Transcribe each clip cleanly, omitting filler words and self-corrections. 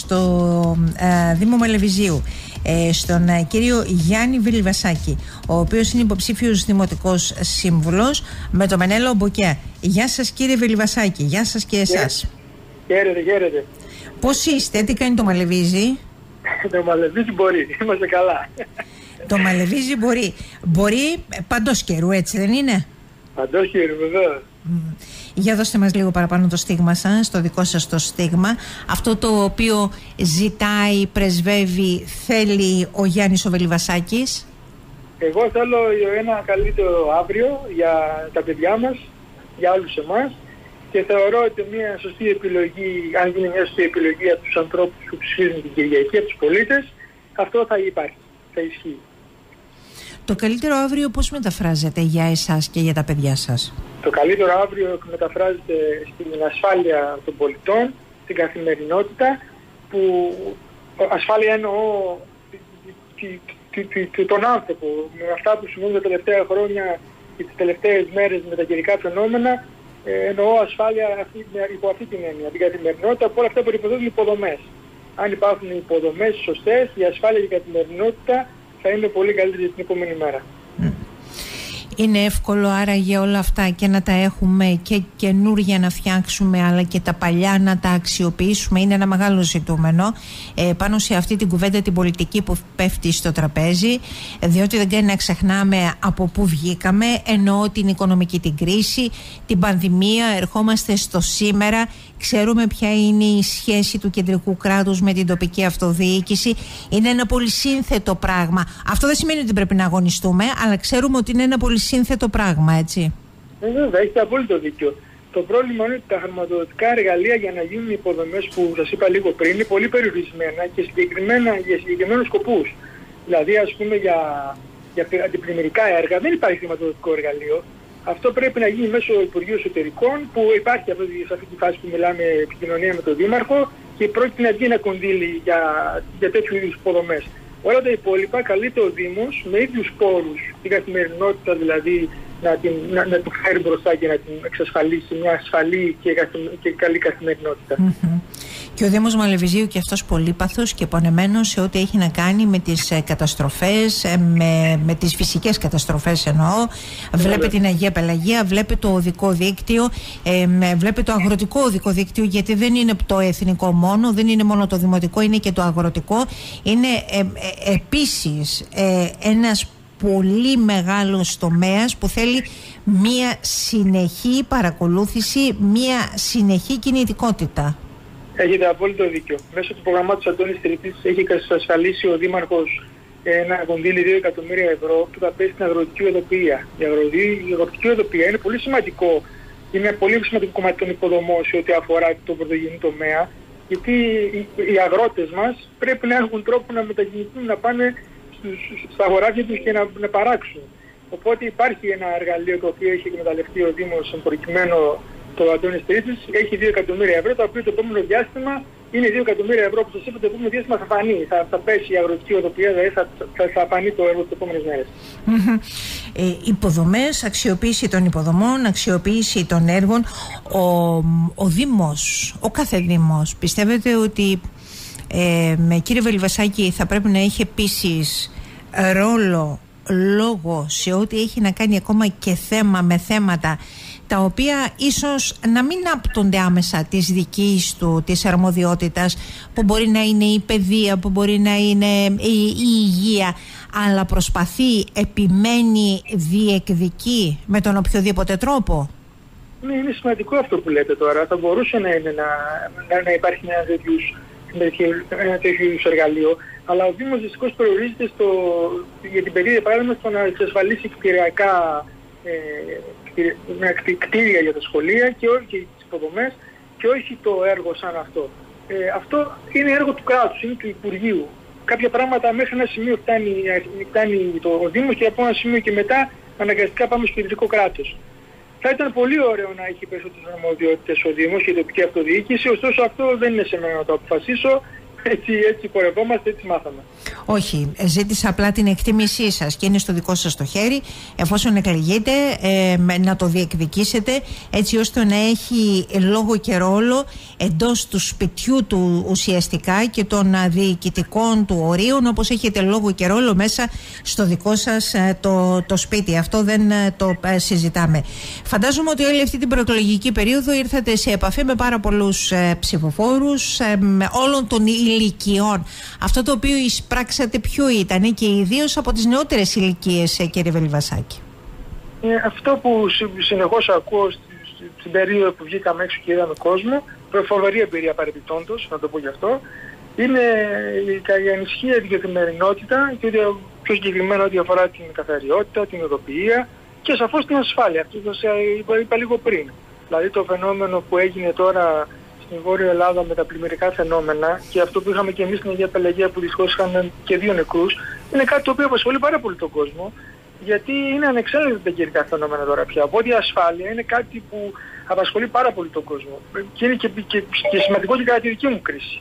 στο Δήμο Μαλεβιζίου, στον κύριο Γιάννη Βιλιβασάκη, ο οποίος είναι υποψήφιος δημοτικός σύμβουλος, με το Μενέλο Μποκέ. Γεια σας κύριε Βιλιβασάκη, γεια σας και εσάς. Χαίρετε. Πώς είστε, τι κάνει το Μαλεβίζι? Το Μαλεβίζι μπορεί, είμαστε καλά. Το Μαλεβίζι μπορεί. Μπορεί παντός καιρού, έτσι δεν είναι? Παντός καιρού, βεβαίως. Για δώστε μας λίγο παραπάνω το στίγμα σας, το δικό σας το στίγμα. Αυτό το οποίο ζητάει, πρεσβεύει, θέλει ο Γιάννης ο Βιλιβασάκης. Εγώ θέλω ένα καλύτερο αύριο για τα παιδιά μας, για όλους εμάς, και θεωρώ ότι μια σωστή επιλογή, αν γίνει μια σωστή επιλογή από τους ανθρώπους που ψηφίζουν την Κυριακή, από τους πολίτες, αυτό θα υπάρχει, θα ισχύει. Το καλύτερο αύριο πώς μεταφράζεται για εσάς και για τα παιδιά σας? Το καλύτερο αύριο μεταφράζεται στην ασφάλεια των πολιτών, στην καθημερινότητα, που ασφάλεια εννοώ τον άνθρωπο, με αυτά που συμβούν τα τελευταία χρόνια και τις τελευταίες μέρες με τα καιρικά φαινόμενα. Εννοώ ασφάλεια υπό αυτή την έννοια, την καθημερινότητα, από όλα αυτά που υποθέτουν υποδομές. Αν υπάρχουν υποδομές σωστές, η ασφάλεια και η καθημερινότητα θα είναι πολύ καλύτερη την επόμενη μέρα. Είναι εύκολο άραγε όλα αυτά και να τα έχουμε και καινούργια να φτιάξουμε, αλλά και τα παλιά να τα αξιοποιήσουμε? Είναι ένα μεγάλο ζητούμενο πάνω σε αυτή την κουβέντα την πολιτική που πέφτει στο τραπέζι, διότι δεν κάνει να ξεχνάμε από πού βγήκαμε. Εννοώ την οικονομική την κρίση, την πανδημία, ερχόμαστε στο σήμερα. Ξέρουμε ποια είναι η σχέση του κεντρικού κράτους με την τοπική αυτοδιοίκηση. Είναι ένα πολύ σύνθετο πράγμα. Αυτό δεν σημαίνει ότι πρέπει να αγωνιστούμε, αλλά ξέρουμε ότι είναι ένα πολύ σύνθετο πράγμα, έτσι. Βέβαια, έχετε απόλυτο δίκιο. Το πρόβλημα είναι ότι τα χρηματοδοτικά εργαλεία για να γίνουν οι υποδομές που σας είπα λίγο πριν είναι πολύ περιορισμένα και για συγκεκριμένους σκοπούς. Δηλαδή, ας πούμε, για αντιπλημμυρικά έργα δεν υπάρχει χρηματοδοτικό εργαλείο. Αυτό πρέπει να γίνει μέσω Υπουργείου Εσωτερικών, που υπάρχει σε αυτή τη φάση που μιλάμε επικοινωνία με τον Δήμαρχο, και πρόκειται να βγει ένα κονδύλι για τέτοιου είδους υποδομές. Όλα τα υπόλοιπα καλείται ο Δήμος με ίδιους πόρους, την καθημερινότητα δηλαδή, να την φέρει μπροστά και να την εξασφαλίσει μια ασφαλή και καλή καθημερινότητα. Και ο Δήμος Μαλεβιζίου και αυτός πολύπαθος και πονεμένος σε ό,τι έχει να κάνει με τις καταστροφές, με τις φυσικές καταστροφές εννοώ. Βλέπει την Αγία Πελαγία, βλέπει το οδικό δίκτυο, βλέπει το αγροτικό οδικό δίκτυο, γιατί δεν είναι το εθνικό μόνο, δεν είναι μόνο το δημοτικό, είναι και το αγροτικό. Είναι επίσης ένας πολύ μεγάλος τομέας που θέλει μία συνεχή παρακολούθηση, μία συνεχή κινητικότητα. Έχετε απόλυτο δίκιο. Μέσω του προγραμμάτος Αντώνης Τρίτης έχει εξασφαλίσει ο Δήμαρχος ένα κονδύλι 2 εκατομμύρια ευρώ που θα πέσει στην αγροτική οδοποιία. Η αγροτική οδοποιία είναι πολύ σημαντικό. Είναι ένα πολύ σημαντικό κομμάτι των υποδομών σε ό,τι αφορά τον πρωτογενή τομέα, γιατί οι αγρότες μας πρέπει να έχουν τρόπο να μετακινηθούν, να πάνε στα αγοράκια τους και να παράξουν. Οπότε υπάρχει ένα εργαλείο το οποίο έχει εκμεταλλευτεί ο Δήμος, εν προκειμένου το Αντώνης Τρίτης, έχει 2 εκατομμύρια ευρώ, το οποίο το επόμενο διάστημα είναι 2 εκατομμύρια ευρώ που σας είπα, το επόμενο διάστημα θα φανεί. Θα πέσει η αγροτική οδοποιία, δηλαδή θα φανεί το έργο τις επόμενες μέρες. Υποδομές, αξιοποίηση των υποδομών, αξιοποίηση των έργων. Ο Δήμος, ο κάθε Δήμος, πιστεύετε ότι κύριε Βιλιβασάκη θα πρέπει να έχει επίσης λόγο σε ό,τι έχει να κάνει ακόμα και με θέματα τα οποία ίσως να μην άπτονται άμεσα της δικής του της αρμοδιότητας, που μπορεί να είναι η παιδεία, που μπορεί να είναι η υγεία, αλλά προσπαθεί, επιμένει, διεκδικεί με τον οποιοδήποτε τρόπο? Ναι, είναι σημαντικό αυτό που λέτε τώρα. Θα μπορούσε να υπάρχει ένα τέτοιου εργαλείο, αλλά ο Δήμος δυστυχώς περιορίζεται για την παιδεία, παράδειγμα, στο να εξασφαλίσει κτίρια για τα σχολεία και όχι τις υποδομές και όχι το έργο σαν αυτό. Αυτό είναι έργο του κράτους, είναι του Υπουργείου. Κάποια πράγματα μέχρι ένα σημείο φτάνει ο Δήμος και από ένα σημείο και μετά αναγκαστικά πάμε στο κεντρικό κράτος. Θα ήταν πολύ ωραίο να έχει περισσότερες αρμοδιότητες ο Δήμος και η τοπική αυτοδιοίκηση, ωστόσο αυτό δεν είναι σε μένα να το αποφασίσω. Έτσι πορευόμαστε, έτσι μάθαμε. Όχι, ζήτησα απλά την εκτίμησή σας και είναι στο δικό σας το χέρι, εφόσον εκλεγείτε, να το διεκδικήσετε έτσι ώστε να έχει λόγο και ρόλο εντός του σπιτιού του ουσιαστικά και των διοικητικών του ορίων, όπως έχετε λόγο και ρόλο μέσα στο δικό σας το σπίτι. Αυτό δεν το συζητάμε. Φαντάζομαι ότι όλη αυτή την προεκλογική περίοδο ήρθατε σε επαφή με πάρα πολλούς ψηφοφόρους όλων των ηλικιών. Αυτό το οποίο εισπράξατε ποιο ήταν, και ιδίως από τις νεότερες ηλικίες, κύριε Βελιβασάκη? Αυτό που συνεχώς ακούω στην περίοδο που βγήκαμε έξω και είδαμε κόσμο, φοβερή εμπειρία παρεπιπτόντως, να το πω γι' αυτό, είναι η ανησυχία για την καθημερινότητα και πιο συγκεκριμένα ό,τι αφορά την καθαριότητα, την οδοποιία και σαφώς την ασφάλεια. Αυτό το είπα λίγο πριν. Δηλαδή το φαινόμενο που έγινε τώρα στην Βόρεια Ελλάδα με τα πλημμυρικά φαινόμενα και αυτό που είχαμε και εμείς στην Αγία Πελαγία που δυστυχώς είχαμε και 2 νεκρούς, είναι κάτι το οποίο απασχολεί πάρα πολύ τον κόσμο, γιατί είναι ανεξέλεγκτα τα καιρικά φαινόμενα τώρα πια. Οπότε η ασφάλεια είναι κάτι που απασχολεί πάρα πολύ τον κόσμο και είναι και σημαντικό και κατά τη δική μου κρίση.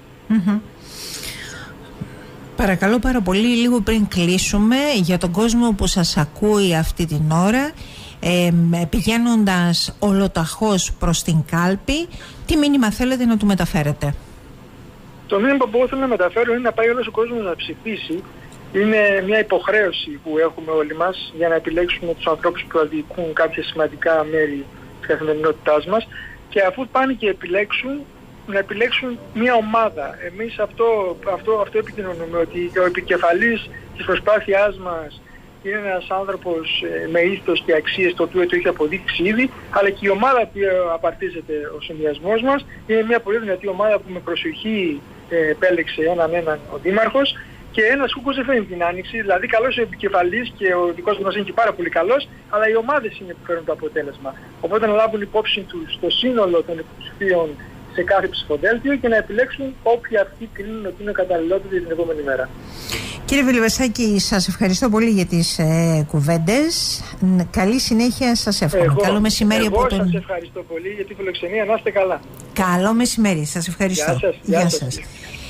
Παρακαλώ πάρα πολύ, λίγο πριν κλείσουμε, για τον κόσμο που σας ακούει αυτή την ώρα, πηγαίνοντας ολοταχώς προς την κάλπη, τι μήνυμα θέλετε να του μεταφέρετε? Το μήνυμα που θέλω να μεταφέρω είναι να πάει όλος ο κόσμος να ψηφίσει. Είναι μια υποχρέωση που έχουμε όλοι μας για να επιλέξουμε τους ανθρώπους που αδικούν κάποια σημαντικά μέρη της καθημερινότητάς μας, και αφού πάνε και επιλέξουν, να επιλέξουν μια ομάδα. Εμείς αυτό επικοινωνούμε, ότι ο επικεφαλής της προσπάθειάς μας είναι ένας άνθρωπος με ήθος και αξίες, το οποίο το έχει αποδείξει ήδη, αλλά και η ομάδα που απαρτίζεται ο συνδυασμός μας είναι μια πολύ δυνατή ομάδα που με προσοχή επέλεξε έναν ο Δήμαρχος, και ένας κούκκος δεν φέρνει την άνοιξη. Δηλαδή καλός ο επικεφαλής και ο δικός μας είναι και πάρα πολύ καλός, αλλά οι ομάδες είναι που φέρνουν το αποτέλεσμα. Οπότε να λάβουν υπόψη τους το σύνολο των υποψηφίων σε κάθε ψηφοδέλτιο και να επιλέξουν όποιοι αυτοί κρίνουν ότι είναι καταλληλότεροι την επόμενη μέρα. Κύριε Βελιβασάκη, σας ευχαριστώ πολύ για τις κουβέντες. Καλή συνέχεια σας εύχομαι. Καλό μεσημέρι από τον... Εγώ σας ευχαριστώ πολύ για τη φιλοξενία. Να είστε καλά. Καλό μεσημέρι. Σας ευχαριστώ. Γεια σας.